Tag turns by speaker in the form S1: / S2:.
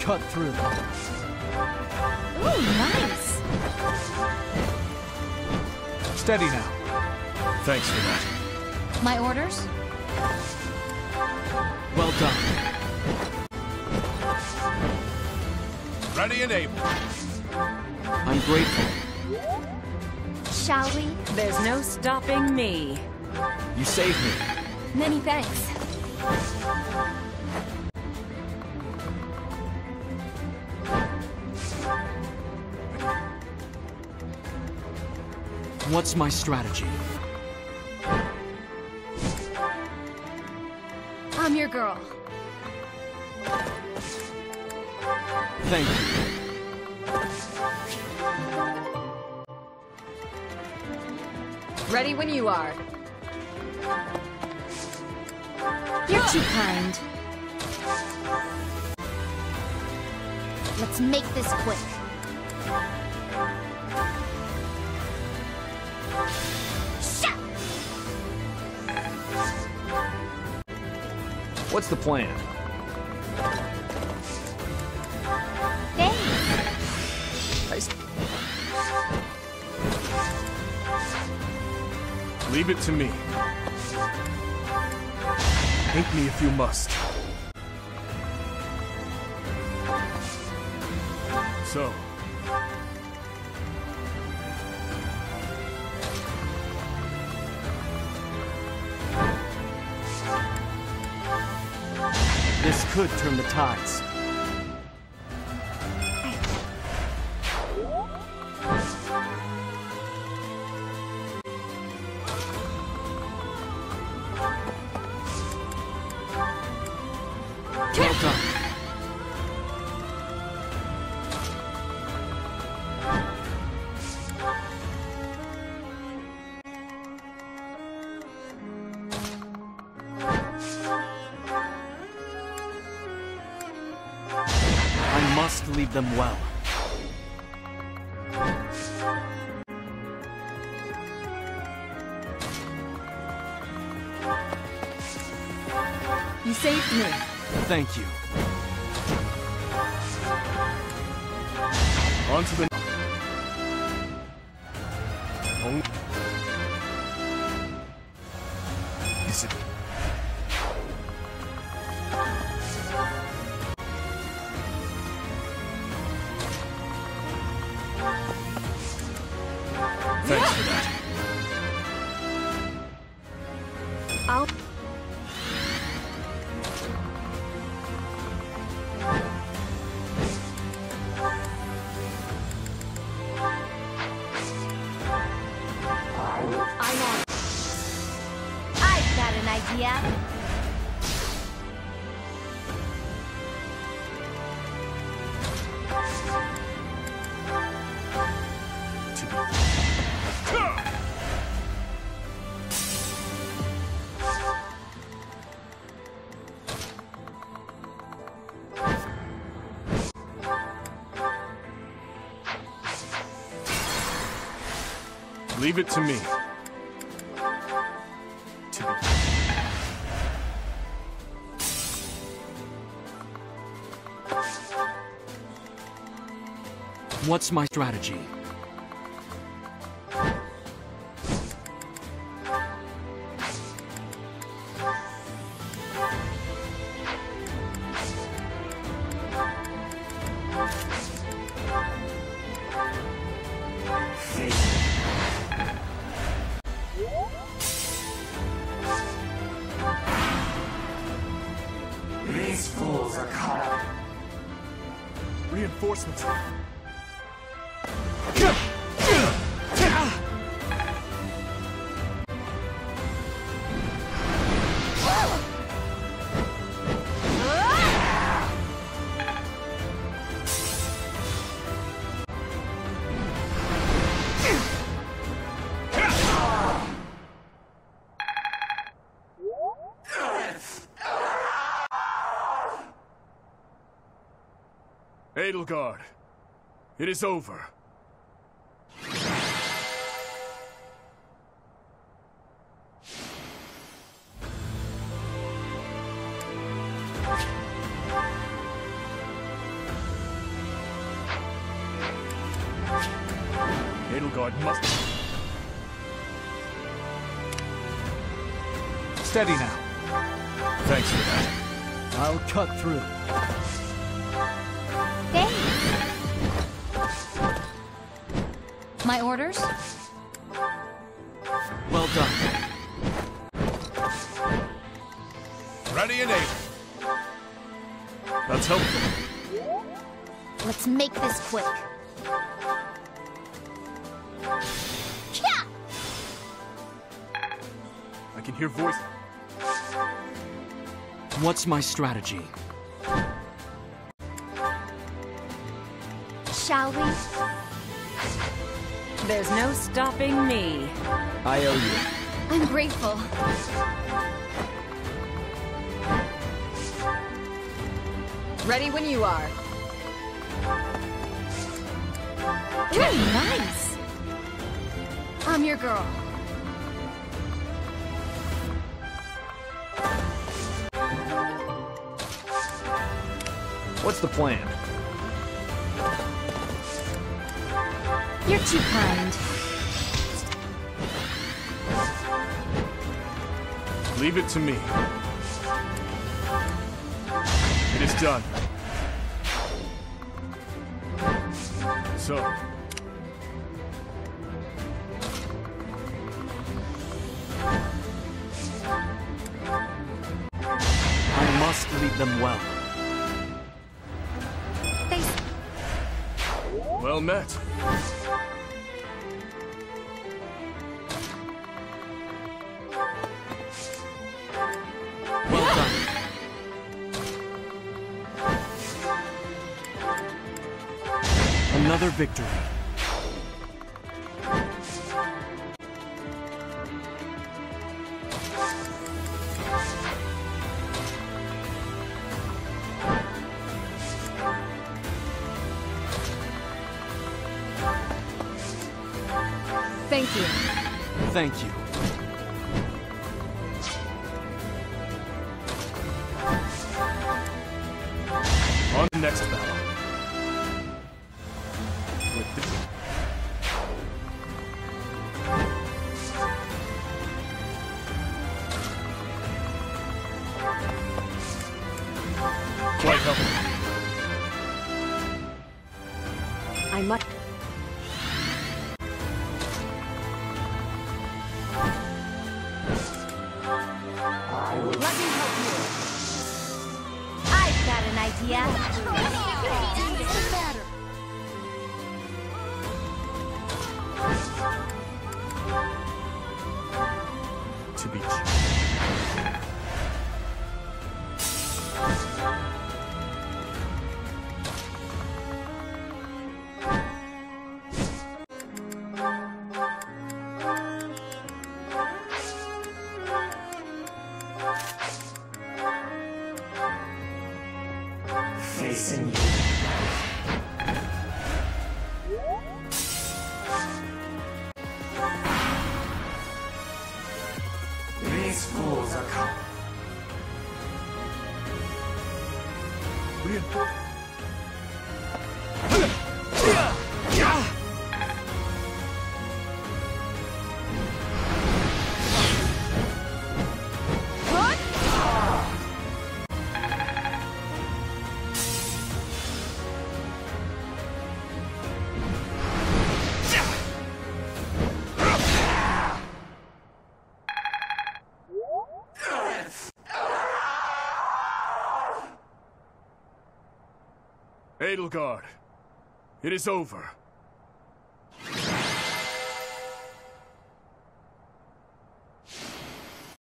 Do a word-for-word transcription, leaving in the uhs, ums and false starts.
S1: cut through.
S2: Ooh, nice.
S1: Steady now. Thanks for that.
S2: My orders?
S1: Well done.
S3: Ready and able.
S1: I'm grateful.
S2: Shall we?
S4: There's no stopping me.
S1: You saved me.
S2: Many thanks.
S1: What's my strategy?
S2: I'm your girl.
S1: Thank you.
S4: Ready when you are.
S2: You're too kind. Let's make this quick. Shut!
S1: What's the plan?
S2: Thanks.
S1: Nice.
S3: Leave it to me. Hate me if you must. So.
S1: This could turn the tides. Well done. I must lead them well.
S4: You saved me.
S1: Thank you.
S3: On to the... Only... Is it... Thanks for that.
S2: I'll... I'm on. I've got an idea.
S3: To be... Leave it to me. To be...
S1: What's my strategy?
S5: These fools are caught up.
S3: Reinforcements. Edelgard, it is over. Edelgard must...
S1: Steady now.
S3: Thanks for that.
S1: I'll cut through.
S2: My orders?
S1: Well done.
S3: Ready and able. That's helpful.
S2: Let's make this quick. Kya!
S3: I can hear voice.
S1: What's my strategy?
S2: Shall we?
S4: There's no stopping me.
S1: I owe you.
S2: I'm grateful.
S4: Ready when you are.
S2: Ooh, nice! I'm your girl.
S1: What's the plan?
S2: You're too kind.
S3: Leave it to me. It is done. So...
S1: I must lead them well.
S2: They...
S3: Well met.
S1: Well done. Another victory.
S4: Thank you.
S1: Thank you.
S3: On the next battle. With the... Quite helpful.
S4: I must.
S2: Let me help you. I've got an idea.
S3: To be...
S5: Facing you. These fools are coming.
S3: Edelgard, it is over.